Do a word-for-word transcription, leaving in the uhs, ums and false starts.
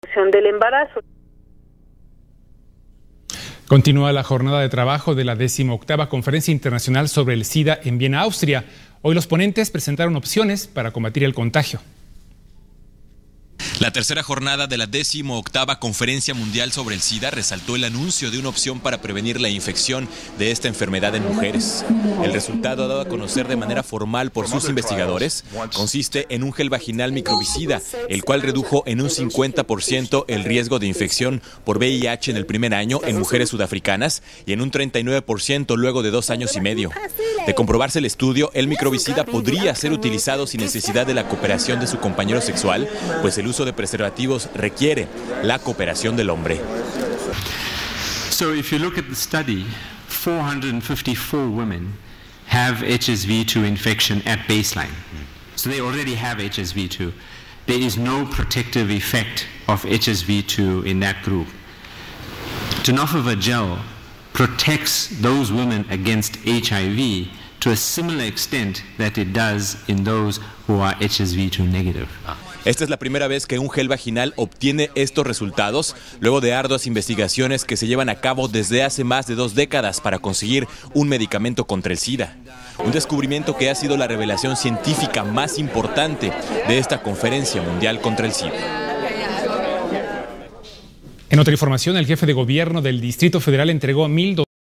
del embarazo. Continúa la jornada de trabajo de la decimoctava Conferencia Internacional sobre el SIDA en Viena, Austria. Hoy los ponentes presentaron opciones para combatir el contagio. La tercera jornada de la decimoctava Conferencia Mundial sobre el SIDA resaltó el anuncio de una opción para prevenir la infección de esta enfermedad en mujeres. El resultado dado a conocer de manera formal por sus investigadores consiste en un gel vaginal microbicida, el cual redujo en un cincuenta por ciento el riesgo de infección por V I H en el primer año en mujeres sudafricanas y en un treinta y nueve por ciento luego de dos años y medio. De comprobarse el estudio, el microbicida podría ser utilizado sin necesidad de la cooperación de su compañero sexual, pues el uso de preservativos requiere la cooperación del hombre. So if you look at the study, four hundred fifty-four women have H S V two infection at baseline. So they already have H S V two. There is no protective effect of H S V two in that group. Tenofovir gel protects those women against H I V to a similar extent that it does in those who are H S V two negative. Esta es la primera vez que un gel vaginal obtiene estos resultados, luego de arduas investigaciones que se llevan a cabo desde hace más de dos décadas para conseguir un medicamento contra el SIDA. Un descubrimiento que ha sido la revelación científica más importante de esta Conferencia Mundial contra el SIDA. En otra información, el jefe de gobierno del Distrito Federal entregó mil